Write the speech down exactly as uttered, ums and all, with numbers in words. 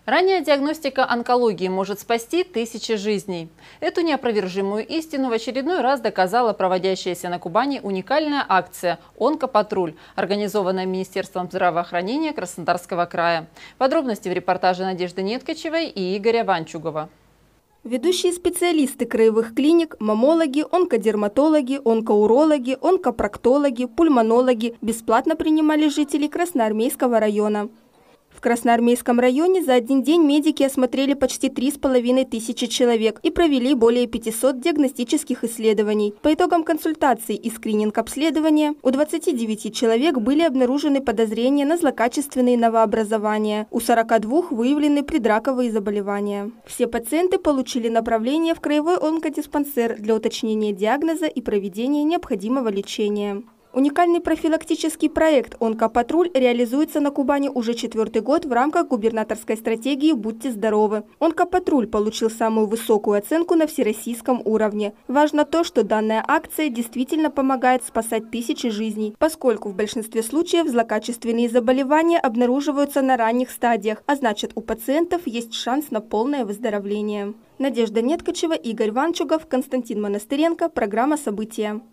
Ранняя диагностика онкологии может спасти тысячи жизней. Эту неопровержимую истину в очередной раз доказала проводящаяся на Кубани уникальная акция «Онкопатруль», организованная Министерством здравоохранения Краснодарского края. Подробности в репортаже Надежды Неткачевой и Игоря Ванчугова. Ведущие специалисты краевых клиник, маммологи, онкодерматологи, онкоурологи, онкопроктологи, пульмонологи бесплатно принимали жителей Красноармейского района. В Красноармейском районе за один день медики осмотрели почти три с половиной тысячи человек и провели более пятисот диагностических исследований. По итогам консультаций и скрининг-обследования у двадцати девяти человек были обнаружены подозрения на злокачественные новообразования, у сорока двух выявлены предраковые заболевания. Все пациенты получили направление в краевой онкодиспансер для уточнения диагноза и проведения необходимого лечения. Уникальный профилактический проект «Онкопатруль» реализуется на Кубани уже четвертый год в рамках губернаторской стратегии «Будьте здоровы». «Онкопатруль» получил самую высокую оценку на всероссийском уровне. Важно то, что данная акция действительно помогает спасать тысячи жизней, поскольку в большинстве случаев злокачественные заболевания обнаруживаются на ранних стадиях, а значит, у пациентов есть шанс на полное выздоровление. Надежда Неткачева, Игорь Ванчугов, Константин Монастыренко. Программа «События».